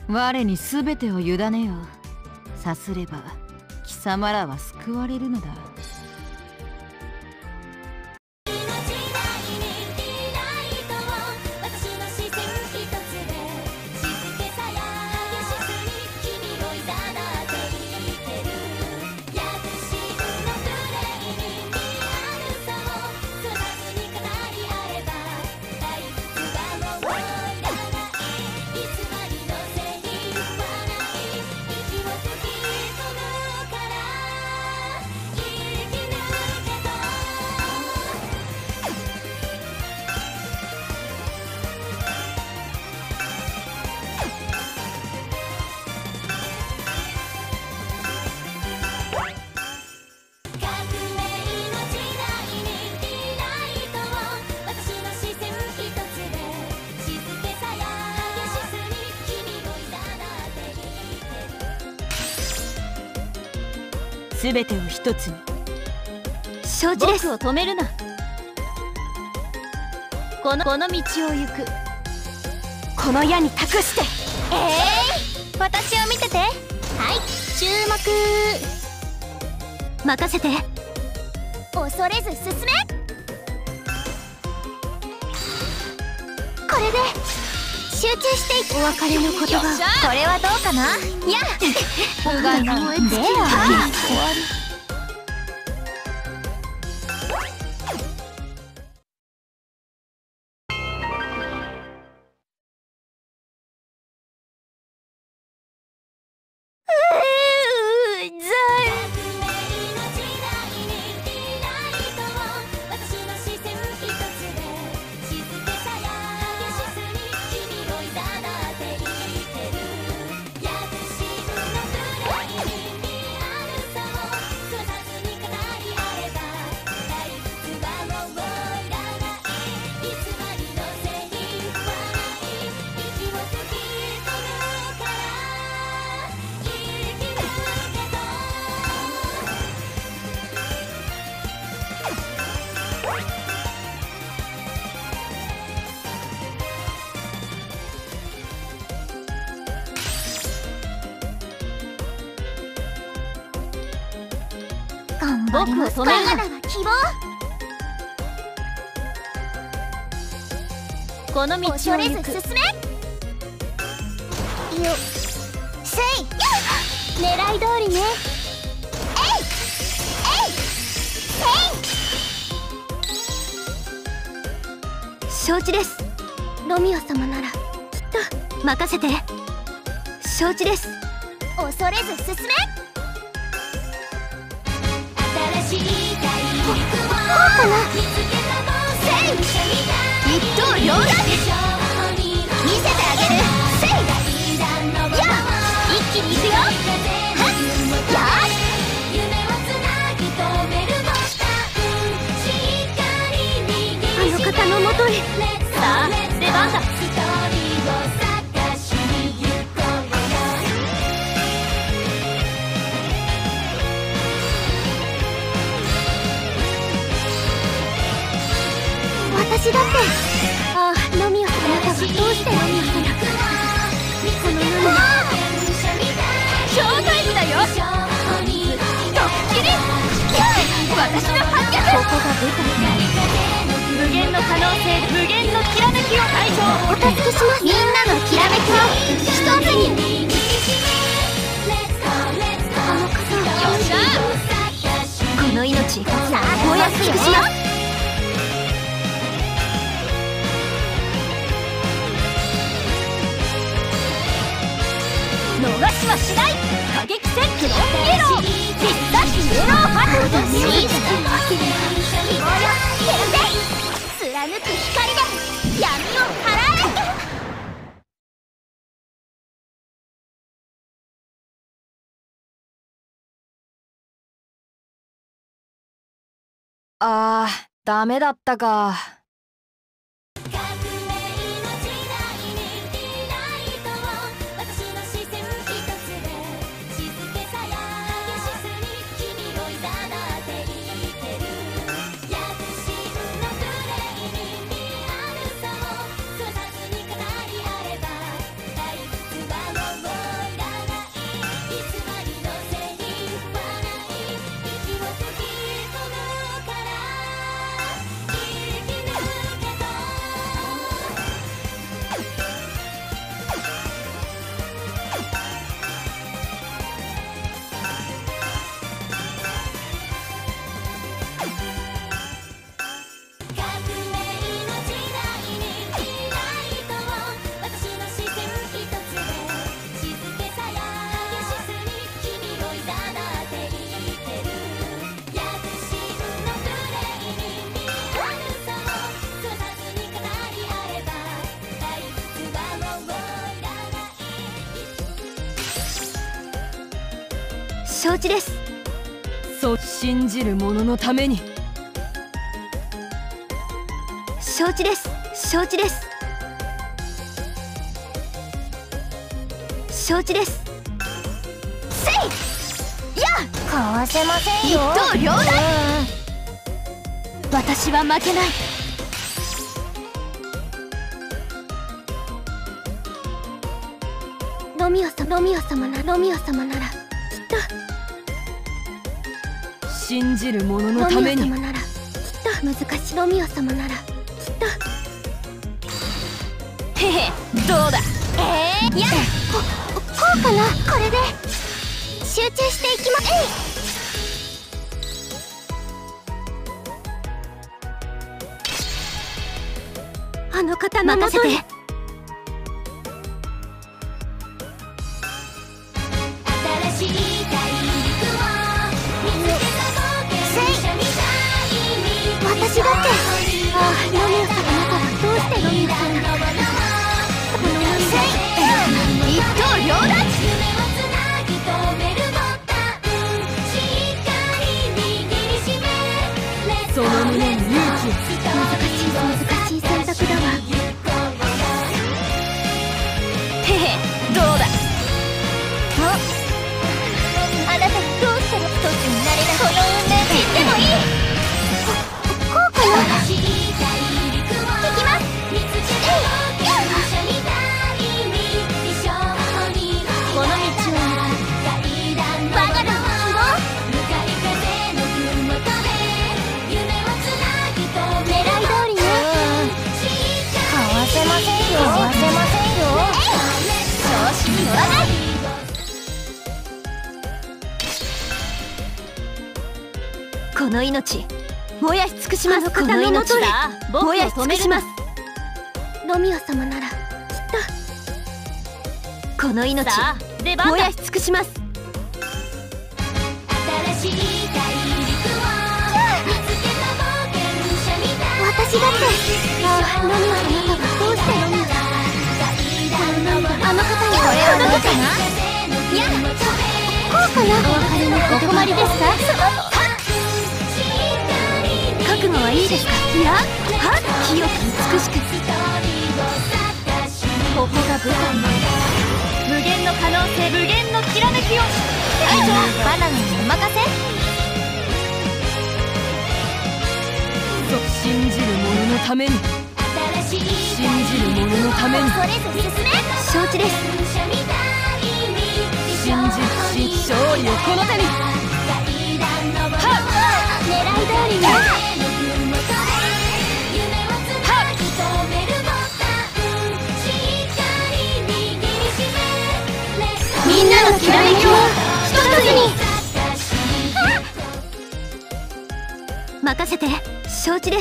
我に全てを委ねよ。さすれば貴様らは救われるのだ。全てを一つに。 承知です。 僕を止めるな。この道を行く。 この矢に託して。 私を見てて。はい、注目。 任せて。 恐れず進め。これで集中していく。 お別れの言葉。 これはどうかな。やっがなんで僕を止めるな。希望。 この道を恐れ行く。 ず進め。よせい。狙い通りね。 承知です。ロミオ様ならきっと。任せて。承知です。 恐れず進め。新しい大陸を見つけたの。せい。一刀両断。見せてあげる。せい。や一気に行くよ。はっ。やーし。 あの方のもとへ。 さあ出番だ。 私だって。ああ、ロミオ様。あなたはどうしてロミオ様。この世にショータイムだよ。ドッキリ。私の反逆。 ここが舞台。 無限の可能性、無限のきらめきを退場。 お助けします。 みんなのきらめきを一つに。 あの方よっしゃ。 この命さあお約束します。 逃しはしない。過激戦クロンイエロー。必殺イエローハット。 希望よ。貫く光で闇を払え。 あー、ダメだったか。 承知です。 そう信じる者のために。 承知です。承知です。承知です。せいやかわせません一よ。 刀両断。私は負けない。ロミオ様ならきっと。 信じる者のロために。 ミオ様ならきっと難しい。ロミオ様ならきっと。 へへ、どうだ。 いやこうかな。これで集中していきまあの方の任せて。 新しい大陸を見つけた冒険者みたいに。 私だってロミオ様はどうしてロミオ様この一刀両断。 夢をつなぎ止めるボタンしっかり握りしめ。 その胸に勇気を。 難しい選択だわ。 へへ、どうだ。 あなたがどうしたら一つになれない。この運命知ってもいい。 こうかな。 新しい大陸を行きます。 見つけた冒険者みたいに。一緒にこの道を階段の我が名は希望。 向かい風のふもとで夢をつなぎ止める。 狙い通りね。 かわせませんよ。かわせませんよ。 調子に乗らない。この命燃やし尽くします。この命燃やし尽くします。ロミオ様ならきっと。この命燃やし尽くします。 新しい大陸を見つけた冒険者みたい。 私だってロミオ様がどうしてロミオ様あの方にこれをどうかな。いやこうかな。お別れのお困りですか。覚悟はいいですか。いや清く美しく。ここが舞台。無限の可能性、無限のきらめきを。バナナにお任せ。 信じる者のために。信じる者のために。 恐れず進め。承知です。 信じる勝利をこの手に。 狙い通りね。みんなのきらめきを一つに。任せて。承知です。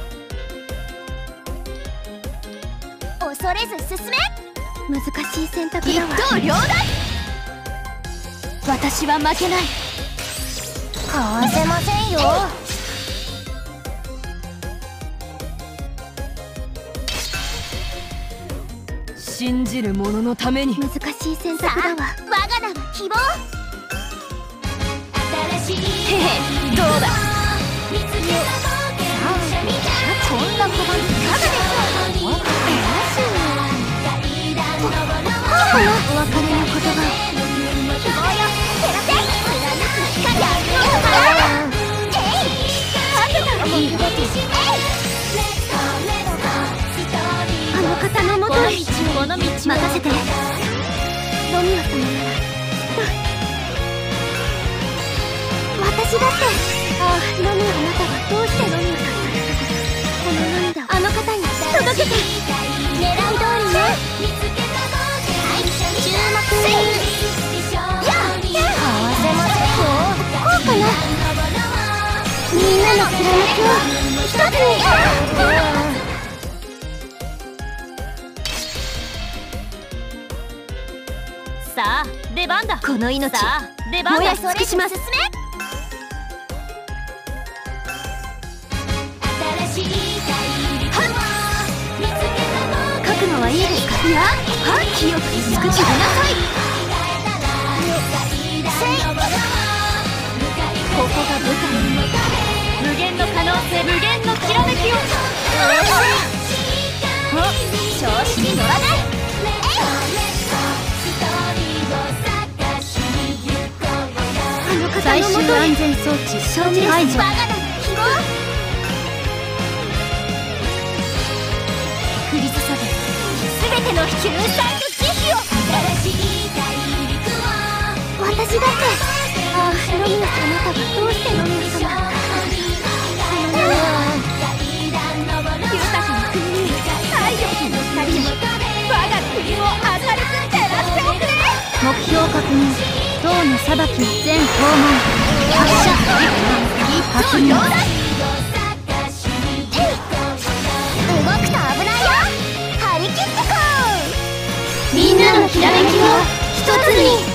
恐れず進め。 難しい選択だわ。 一刀両断。 私は負けない。 かわせませんよ。 信じる者のために。 難しい選択だわ。 我が名は希望。新しいへへ、どうだ。 見つけた冒険者みたい。 こんな小判いかがですか。 おお別れの言葉。あの方のもとに任せて。ロミオ様ならきっと。私だってロミオあなたはどうしてロミオだったのか。この涙をあの方に届けて。狙い通りね。注目せい。かわせませんよ。こうかな。みんなのきらめきを一つに。 さあ出番だ。 この命さあ出番だ。 燃やし尽くします。覚悟はいいですか。いや清く美しくなさい。 子に乗らない。あの方最のもとへ。 終安全装置承知解除。 バカなの希望。降り注ぐ全ての救済と慈悲を。私だって。ああ、ロミオ様。あなたがどうしてロミオ様。豊かな国に太陽との光に我が国を明るく照らしておくれ。 目標確認。塔の裁き全訪問。発射。確認。 動くと危ないよ。張り切ってこう。 みんなのひらめきを一つに。